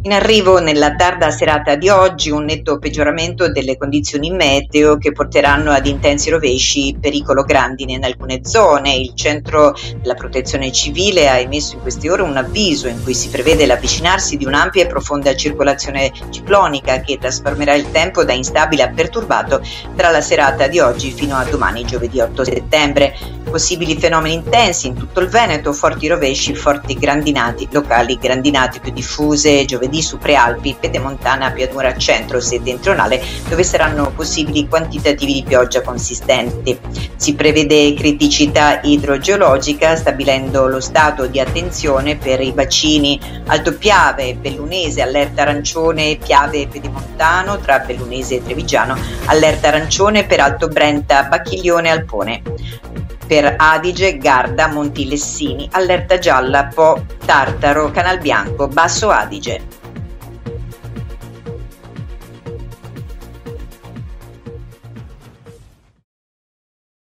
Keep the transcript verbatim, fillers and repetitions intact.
In arrivo nella tarda serata di oggi un netto peggioramento delle condizioni meteo che porteranno ad intensi rovesci, pericolo grandine in alcune zone. Il centro della protezione civile ha emesso in queste ore un avviso in cui si prevede l'avvicinarsi di un'ampia e profonda circolazione ciclonica che trasformerà il tempo da instabile a perturbato tra la serata di oggi fino a domani, giovedì otto settembre. Possibili fenomeni intensi in tutto il Veneto, forti rovesci, forti grandinati locali, grandinate più diffuse giovedì su Prealpi, Pedemontana, Pianura Centro, settentrionale, dove saranno possibili quantitativi di pioggia consistenti. Si prevede criticità idrogeologica, stabilendo lo stato di attenzione per i bacini Alto Piave, Bellunese, allerta arancione, Piave e Pedemontano, tra Bellunese e Trevigiano, allerta arancione per Alto Brenta, Bacchiglione e Alpone. Per Adige, Garda, Monti Lessini, allerta gialla Po, Tartaro, Canalbianco, Basso Adige.